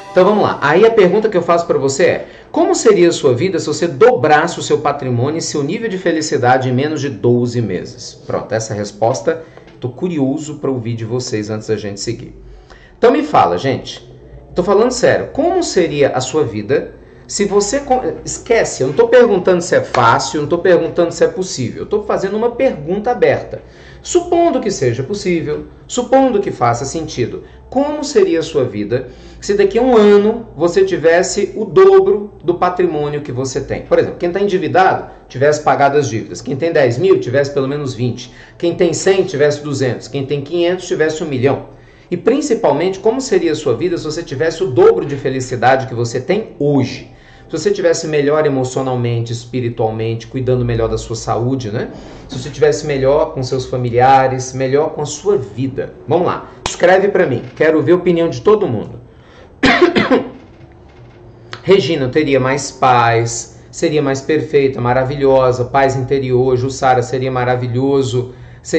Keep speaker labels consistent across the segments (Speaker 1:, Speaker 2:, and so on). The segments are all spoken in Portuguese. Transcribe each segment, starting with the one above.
Speaker 1: Então vamos lá. Aí a pergunta que eu faço para você é: como seria a sua vida se você dobrasse o seu patrimônio e seu nível de felicidade em menos de 12 meses? Pronto, essa resposta, estou curioso para ouvir de vocês antes da gente seguir. Então me fala, gente. Estou falando sério. Como seria a sua vida se você... Esquece, eu não estou perguntando se é fácil, eu não estou perguntando se é possível. Eu estou fazendo uma pergunta aberta. Supondo que seja possível, supondo que faça sentido, como seria a sua vida se daqui a um ano você tivesse o dobro do patrimônio que você tem? Por exemplo, quem está endividado tivesse pagado as dívidas. Quem tem 10 mil tivesse pelo menos 20. Quem tem 100 tivesse 200. Quem tem 500 tivesse 1 milhão. E principalmente, como seria a sua vida se você tivesse o dobro de felicidade que você tem hoje? Se você tivesse melhor emocionalmente, espiritualmente, cuidando melhor da sua saúde, né? Se você tivesse melhor com seus familiares, melhor com a sua vida. Vamos lá, escreve para mim, quero ver a opinião de todo mundo. Regina, eu teria mais paz, seria mais perfeita, maravilhosa, paz interior. Jussara, seria maravilhoso,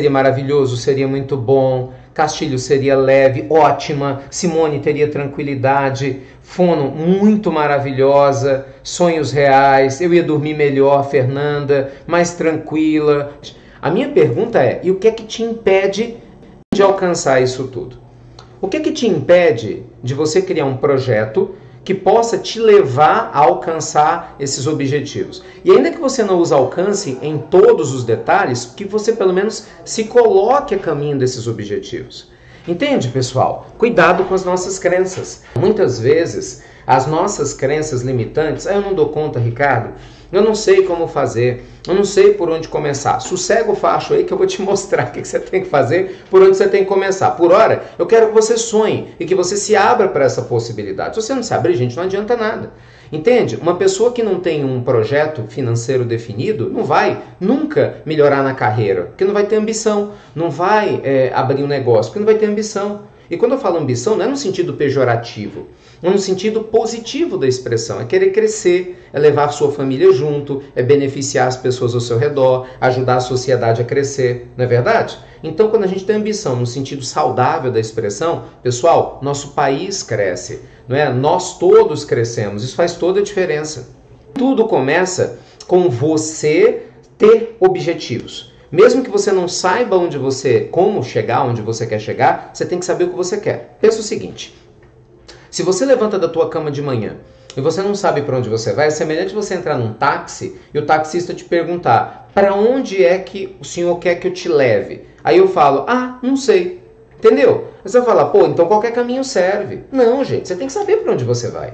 Speaker 1: seria muito bom. Castilho, seria leve, ótima. Simone, teria tranquilidade. Fono, muito maravilhosa. Sonhos reais. Eu ia dormir melhor. Fernanda, mais tranquila. A minha pergunta é: e o que é que te impede de alcançar isso tudo? O que é que te impede de você criar um projeto que possa te levar a alcançar esses objetivos? E ainda que você não os alcance em todos os detalhes, que você pelo menos se coloque a caminho desses objetivos. Entende, pessoal? Cuidado com as nossas crenças. Muitas vezes, as nossas crenças limitantes: eu não dou conta, Ricardo, eu não sei como fazer, eu não sei por onde começar. Sossega o facho aí que eu vou te mostrar o que você tem que fazer, por onde você tem que começar. Por hora, eu quero que você sonhe e que você se abra para essa possibilidade. Se você não se abrir, gente, não adianta nada. Entende? Uma pessoa que não tem um projeto financeiro definido não vai nunca melhorar na carreira, porque não vai ter ambição, não vai abrir um negócio, porque não vai ter ambição. E quando eu falo ambição, não é no sentido pejorativo, é no sentido positivo da expressão. É querer crescer, é levar a sua família junto, é beneficiar as pessoas ao seu redor, ajudar a sociedade a crescer, não é verdade? Então, quando a gente tem ambição no sentido saudável da expressão, pessoal, nosso país cresce, não é? Nós todos crescemos, isso faz toda a diferença. Tudo começa com você ter objetivos. Mesmo que você não saiba como chegar onde você quer chegar, você tem que saber o que você quer. Pensa o seguinte: se você levanta da tua cama de manhã e você não sabe para onde você vai, é semelhante você entrar num táxi e o taxista te perguntar: para onde é que o senhor quer que eu te leve? Aí eu falo: não sei. Entendeu? Aí você vai falar: pô, então qualquer caminho serve. Não, gente, você tem que saber para onde você vai.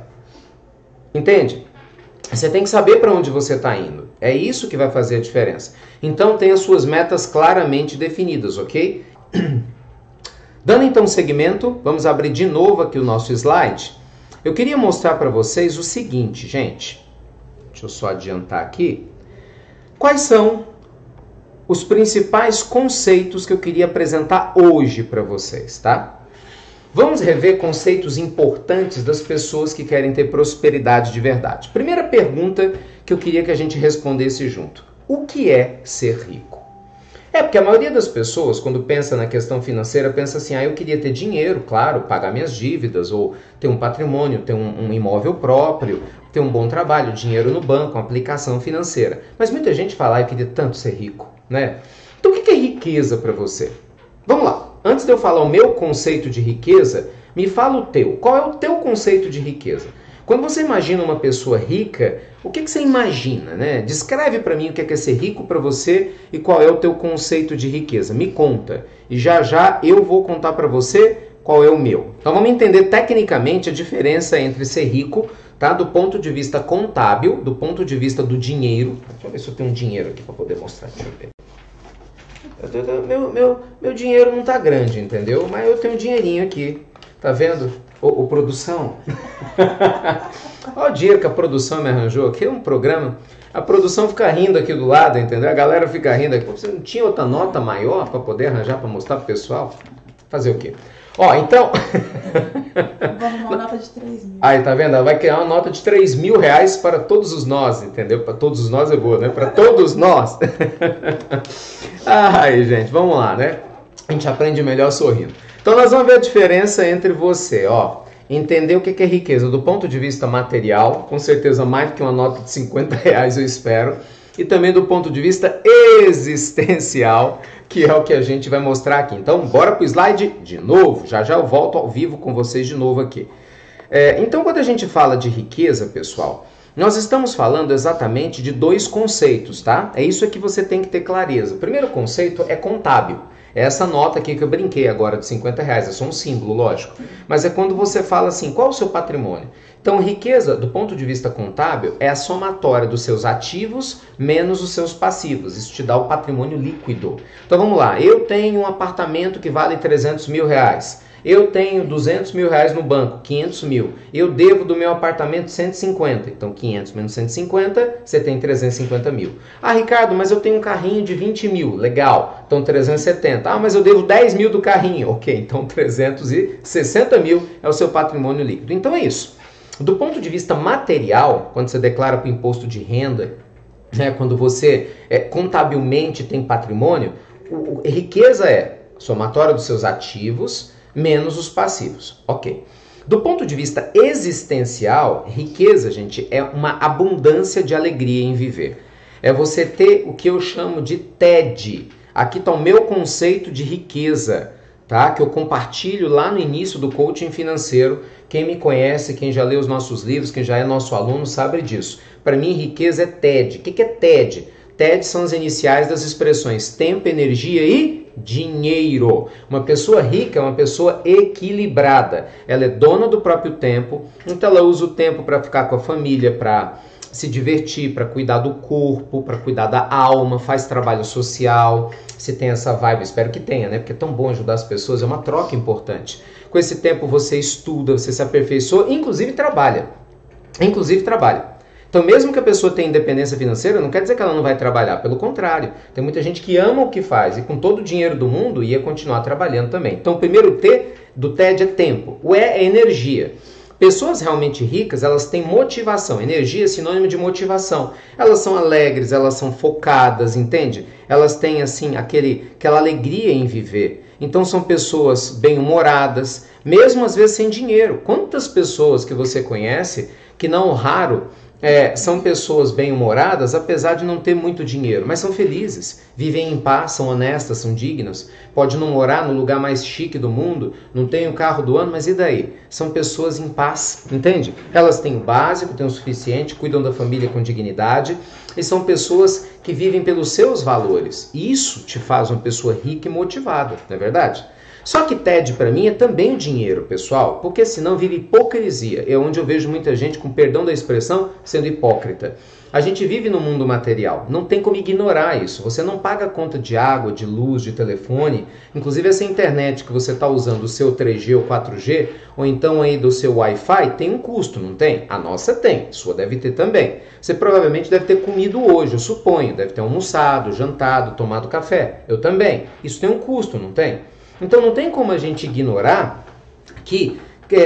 Speaker 1: Entende? Você tem que saber para onde você está indo. É isso que vai fazer a diferença. Então tenha suas metas claramente definidas, ok? Dando então seguimento, vamos abrir de novo aqui o nosso slide. Eu queria mostrar para vocês o seguinte, gente. Deixa eu só adiantar aqui. Quais são os principais conceitos que eu queria apresentar hoje para vocês, tá? Vamos rever conceitos importantes das pessoas que querem ter prosperidade de verdade. Primeira pergunta que eu queria que a gente respondesse junto: o que é ser rico? Porque a maioria das pessoas, quando pensa na questão financeira, pensa assim: eu queria ter dinheiro, claro, pagar minhas dívidas, ou ter um patrimônio, ter um imóvel próprio, ter um bom trabalho, dinheiro no banco, uma aplicação financeira. Mas muita gente fala: eu queria tanto ser rico, né? Então o que é riqueza para você? Vamos lá. Antes de eu falar o meu conceito de riqueza, me fala o teu. Qual é o teu conceito de riqueza? Quando você imagina uma pessoa rica, o que você imagina, né? Descreve para mim o que é ser rico para você e qual é o teu conceito de riqueza. Me conta. E já já eu vou contar para você qual é o meu. Então vamos entender tecnicamente a diferença entre ser rico, tá? Do ponto de vista contábil, do ponto de vista do dinheiro. Deixa eu ver se eu tenho um dinheiro aqui para poder mostrar. Deixa eu ver. Meu dinheiro não tá grande, entendeu? Mas eu tenho um dinheirinho aqui. Tá vendo? Ô produção. Olha o dinheiro que a produção me arranjou. Aqui é um programa. A produção fica rindo aqui do lado, entendeu? A galera fica rindo aqui. Você não tinha outra nota maior para poder arranjar, para mostrar pro pessoal? Fazer o quê? Então...
Speaker 2: Vou arrumar uma nota de 3 mil.
Speaker 1: Aí, tá vendo? Ela vai criar uma nota de 3 mil reais para todos os nós, entendeu? Para todos os nós é boa, né? Para todos nós. Ai, gente, vamos lá, né? A gente aprende melhor sorrindo. Então, nós vamos ver a diferença entre você, entender o que é riqueza do ponto de vista material, com certeza mais do que uma nota de R$ 50 eu espero, e também do ponto de vista existencial, que é o que a gente vai mostrar aqui. Então, bora pro slide de novo, já eu volto ao vivo com vocês de novo aqui. Então, quando a gente fala de riqueza, pessoal, nós estamos falando exatamente de dois conceitos, tá? É isso que você tem que ter clareza. O primeiro conceito é contábil. É essa nota aqui que eu brinquei agora de R$ 50, é só um símbolo, lógico. Mas é quando você fala assim, qual é o seu patrimônio? Então, riqueza, do ponto de vista contábil, é a somatória dos seus ativos menos os seus passivos. Isso te dá o patrimônio líquido. Então, vamos lá. Eu tenho um apartamento que vale R$300 mil. Eu tenho R$200 mil no banco, 500 mil. Eu devo do meu apartamento 150. Então, 500 menos 150, você tem 350 mil. Ah, Ricardo, mas eu tenho um carrinho de 20 mil. Legal. Então, 370. Ah, mas eu devo 10 mil do carrinho. Ok, então 360 mil é o seu patrimônio líquido. Então, é isso. Do ponto de vista material, quando você declara para o imposto de renda, quando você contabilmente tem patrimônio, riqueza é somatória dos seus ativos menos os passivos. Ok. Do ponto de vista existencial, riqueza, gente, é uma abundância de alegria em viver. É você ter o que eu chamo de TED. Aqui está o meu conceito de riqueza, tá? Que eu compartilho lá no início do coaching financeiro. Quem me conhece, quem já leu os nossos livros, quem já é nosso aluno, sabe disso. Para mim, riqueza é TED. O que é TED? TED são as iniciais das expressões tempo, energia e dinheiro. Uma pessoa rica é uma pessoa equilibrada. Ela é dona do próprio tempo, então ela usa o tempo para ficar com a família, para se divertir, para cuidar do corpo, para cuidar da alma, faz trabalho social. Se tem essa vibe, espero que tenha, né? Porque é tão bom ajudar as pessoas, é uma troca importante. Com esse tempo você estuda, você se aperfeiçoa, inclusive trabalha. Então, mesmo que a pessoa tenha independência financeira, não quer dizer que ela não vai trabalhar. Pelo contrário, tem muita gente que ama o que faz e com todo o dinheiro do mundo ia continuar trabalhando também. Então, o primeiro T do TED é tempo. O E é energia. Pessoas realmente ricas, elas têm motivação. Energia é sinônimo de motivação. Elas são alegres, elas são focadas, entende? Elas têm, assim, aquela alegria em viver. Então, são pessoas bem-humoradas, mesmo às vezes sem dinheiro. Quantas pessoas que você conhece que não raro são pessoas bem-humoradas, apesar de não ter muito dinheiro, mas são felizes, vivem em paz, são honestas, são dignas, pode não morar no lugar mais chique do mundo, não tem o carro do ano, mas e daí? São pessoas em paz, entende? Elas têm o básico, têm o suficiente, cuidam da família com dignidade e são pessoas que vivem pelos seus valores. Isso te faz uma pessoa rica e motivada, não é verdade? Só que TED para mim é também o dinheiro, pessoal, porque senão vive hipocrisia. É onde eu vejo muita gente, com perdão da expressão, sendo hipócrita. A gente vive no mundo material, não tem como ignorar isso. Você não paga conta de água, de luz, de telefone. Inclusive essa internet que você está usando, o seu 3G ou 4G, ou então aí do seu Wi-Fi, tem um custo, não tem? A nossa tem, a sua deve ter também. Você provavelmente deve ter comido hoje, eu suponho. Deve ter almoçado, jantado, tomado café. Eu também. Isso tem um custo, não tem? Então não tem como a gente ignorar que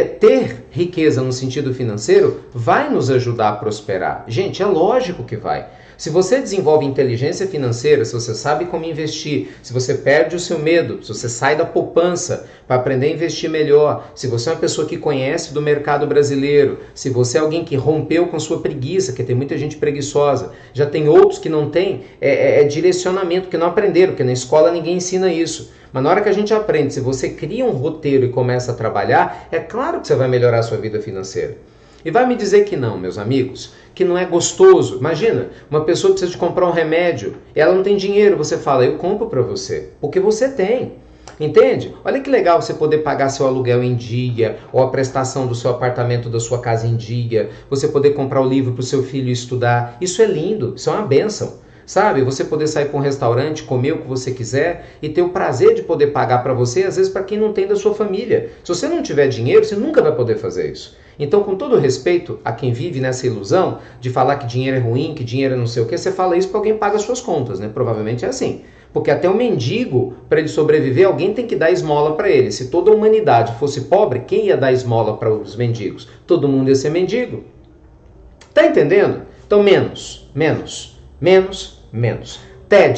Speaker 1: ter riqueza no sentido financeiro vai nos ajudar a prosperar. Gente, é lógico que vai. Se você desenvolve inteligência financeira, se você sabe como investir, se você perde o seu medo, se você sai da poupança para aprender a investir melhor, se você é uma pessoa que conhece do mercado brasileiro, se você é alguém que rompeu com sua preguiça, que tem muita gente preguiçosa, já tem outros que não têm direcionamento, que não aprenderam, porque na escola ninguém ensina isso. Mas na hora que a gente aprende, se você cria um roteiro e começa a trabalhar, é claro que você vai melhorar a sua vida financeira. E vai me dizer que não, meus amigos, que não é gostoso. Imagina, uma pessoa precisa de comprar um remédio, ela não tem dinheiro, você fala, eu compro para você, porque você tem. Entende? Olha que legal você poder pagar seu aluguel em dia, ou a prestação do seu apartamento, da sua casa em dia, você poder comprar o livro para o seu filho estudar. Isso é lindo, isso é uma bênção. Sabe, você poder sair para um restaurante, comer o que você quiser e ter o prazer de poder pagar para você, às vezes para quem não tem da sua família. Se você não tiver dinheiro, você nunca vai poder fazer isso. Então, com todo respeito a quem vive nessa ilusão de falar que dinheiro é ruim, que dinheiro é não sei o que, você fala isso para alguém paga as suas contas, né? Provavelmente é assim. Porque até o mendigo, para ele sobreviver, alguém tem que dar esmola para ele. Se toda a humanidade fosse pobre, quem ia dar esmola para os mendigos? Todo mundo ia ser mendigo. Tá entendendo? Então, menos. TED.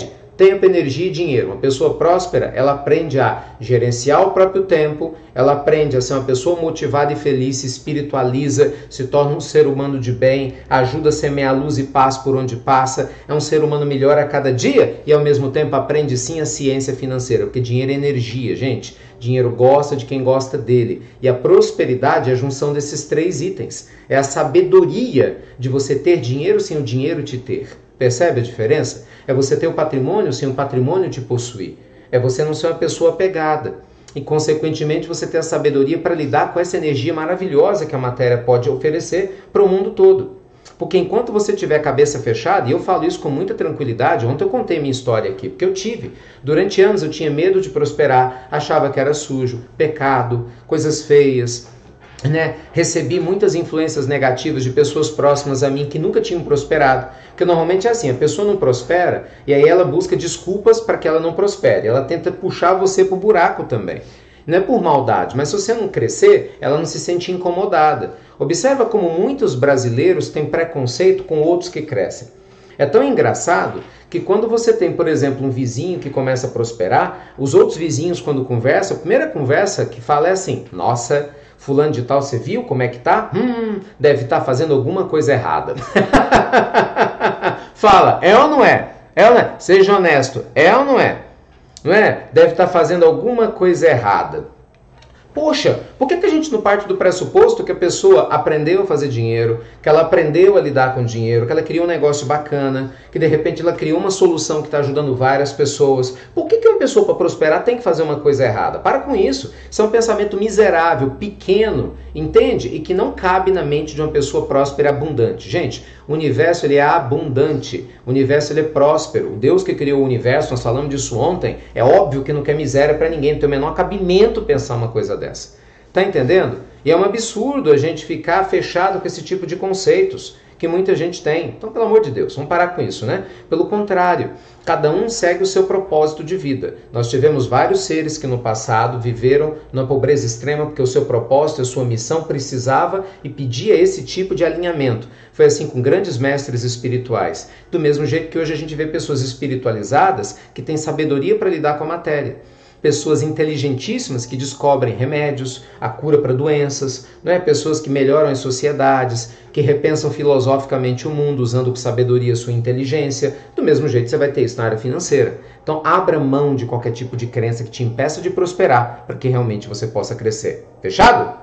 Speaker 1: tempo, energia e dinheiro. Uma pessoa próspera, ela aprende a gerenciar o próprio tempo, ela aprende a ser uma pessoa motivada e feliz, se espiritualiza, se torna um ser humano de bem, ajuda a semear luz e paz por onde passa, é um ser humano melhor a cada dia e ao mesmo tempo aprende sim a ciência financeira, porque dinheiro é energia, gente. Dinheiro gosta de quem gosta dele. E a prosperidade é a junção desses 3 itens. É a sabedoria de você ter dinheiro sem o dinheiro te ter. Percebe a diferença? É você ter o patrimônio sem o patrimônio te possuir. É você não ser uma pessoa apegada. E, consequentemente, você ter a sabedoria para lidar com essa energia maravilhosa que a matéria pode oferecer para o mundo todo. Porque enquanto você tiver a cabeça fechada, e eu falo isso com muita tranquilidade, ontem eu contei minha história aqui, porque eu tive. Durante anos eu tinha medo de prosperar, achava que era sujo, pecado, coisas feias, né? Recebi muitas influências negativas de pessoas próximas a mim que nunca tinham prosperado. Porque normalmente é assim, a pessoa não prospera e aí ela busca desculpas para que ela não prospere. Ela tenta puxar você para o buraco também. Não é por maldade, mas se você não crescer, ela não se sente incomodada. Observa como muitos brasileiros têm preconceito com outros que crescem. É tão engraçado que quando você tem, por exemplo, um vizinho que começa a prosperar, os outros vizinhos, quando conversam, a primeira conversa que fala é assim: nossa, fulano de tal, você viu como é que tá? Deve estar fazendo alguma coisa errada. Fala, é ou não é? É ou não é? Seja honesto, é ou não é? Não é? Deve estar fazendo alguma coisa errada. Poxa, por que a gente não parte do pressuposto que a pessoa aprendeu a fazer dinheiro, que ela aprendeu a lidar com dinheiro, que ela criou um negócio bacana, que de repente ela criou uma solução que está ajudando várias pessoas? Por que uma pessoa para prosperar tem que fazer uma coisa errada? Para com isso. Isso é um pensamento miserável, pequeno, entende? E que não cabe na mente de uma pessoa próspera e abundante. Gente, o universo ele é abundante, o universo ele é próspero. O Deus que criou o universo, nós falamos disso ontem, é óbvio que não quer miséria para ninguém, não tem o menor cabimento pensar uma coisa dessa. Tá entendendo? E é um absurdo a gente ficar fechado com esse tipo de conceitos que muita gente tem. Então, pelo amor de Deus, vamos parar com isso, né? Pelo contrário, cada um segue o seu propósito de vida. Nós tivemos vários seres que no passado viveram na pobreza extrema porque o seu propósito, a sua missão precisava e pedia esse tipo de alinhamento. Foi assim com grandes mestres espirituais. Do mesmo jeito que hoje a gente vê pessoas espiritualizadas que têm sabedoria para lidar com a matéria. Pessoas inteligentíssimas que descobrem remédios, a cura para doenças, não é? Pessoas que melhoram as sociedades, que repensam filosoficamente o mundo usando com sabedoria a sua inteligência. Do mesmo jeito você vai ter isso na área financeira. Então abra mão de qualquer tipo de crença que te impeça de prosperar para que realmente você possa crescer. Fechado?